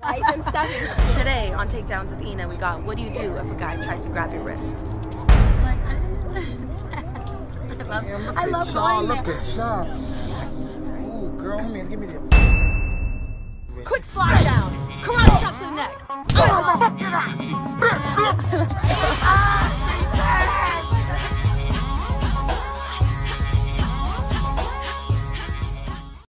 Ivan Stebbins. Today on Takedowns with Ina, we got what do you do if a guy tries to grab your wrist? It's like, I don't understand. I love going there. Look at Shaw. Ooh, girl, man, give me the... Quick slide down. Karate chop to the neck. Oh,